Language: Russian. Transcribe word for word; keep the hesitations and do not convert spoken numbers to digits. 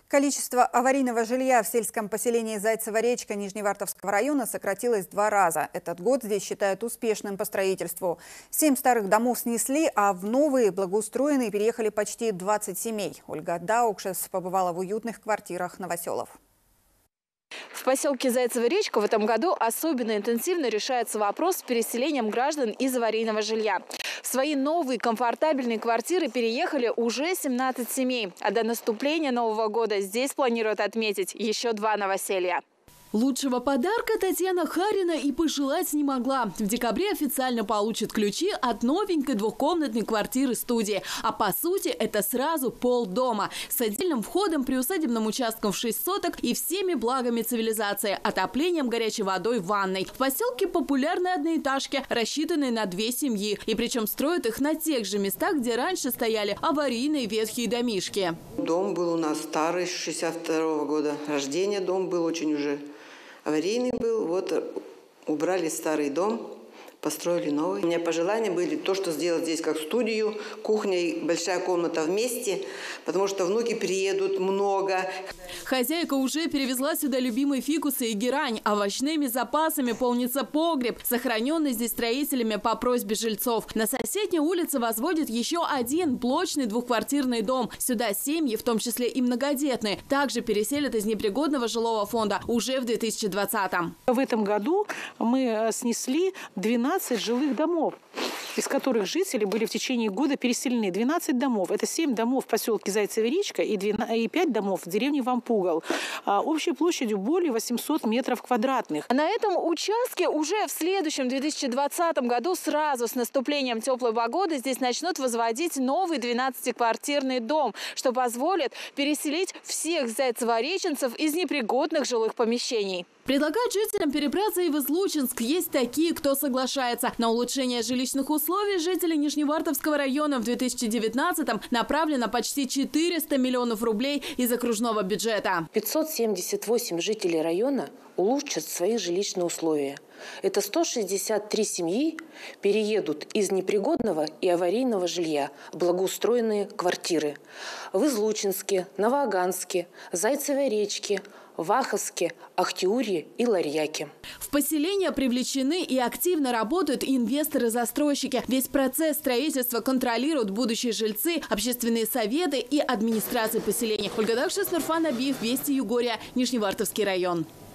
Количество аварийного жилья в сельском поселении Зайцева речка Нижневартовского района сократилось в два раза. Этот год здесь считают успешным по строительству. Семь старых домов снесли, а в новые благоустроенные переехали почти двадцать семей. Ольга Даукшес побывала в уютных квартирах новоселов. В поселке Зайцева речка в этом году особенно интенсивно решается вопрос с переселением граждан из аварийного жилья. В свои новые комфортабельные квартиры переехали уже семнадцать семей. А до наступления Нового года здесь планируют отметить еще два новоселья. Лучшего подарка Татьяна Харина и пожелать не могла. В декабре официально получит ключи от новенькой двухкомнатной квартиры-студии. А по сути это сразу полдома. С отдельным входом, приусадебным участком в шесть соток и всеми благами цивилизации. Отоплением, горячей водой, ванной. В поселке популярные одноэтажки, рассчитанные на две семьи. И причем строят их на тех же местах, где раньше стояли аварийные ветхие домишки. Дом был у нас старый, шестьдесят второго года рождения. Дом был очень уже... аварийный был, вот убрали старый дом, построили новый. У меня пожелания были то, что сделать здесь как студию, кухня и большая комната вместе, потому что внуки приедут много. Хозяйка уже перевезла сюда любимые фикусы и герань. Овощными запасами полнится погреб, сохраненный здесь строителями по просьбе жильцов. На соседней улице возводят еще один блочный двухквартирный дом. Сюда семьи, в том числе и многодетные, также переселят из непригодного жилого фонда уже в две тысячи двадцатом. В этом году мы снесли двенадцать жилых домов, из которых жители были в течение года переселены. двенадцать домов. Это семь домов в поселке Зайцева речка и пять домов в деревне Вампугал. Общей площадью более восьмисот метров квадратных. А на этом участке уже в следующем две тысячи двадцатом году сразу с наступлением теплой погоды здесь начнут возводить новый двенадцатиквартирный дом, что позволит переселить всех зайцевореченцев из непригодных жилых помещений. Предлагают жителям перебраться и в Излучинск. Есть такие, кто соглашается. На улучшение жилищных условий жителей Нижневартовского района в две тысячи девятнадцатом направлено почти четыреста миллионов рублей из окружного бюджета. пятьсот семьдесят восемь жителей района улучшат свои жилищные условия. Это сто шестьдесят три семьи переедут из непригодного и аварийного жилья в благоустроенные квартиры. В Излучинске, Новоаганске, Зайцевой речке, Ваховске, Ахтиуре и Ларьяке. В поселение привлечены и активно работают инвесторы-застройщики. Весь процесс строительства контролируют будущие жильцы, общественные советы и администрации поселения. Ольга Даукшес, Нурфан Абиев, Вести Югория, Нижневартовский район.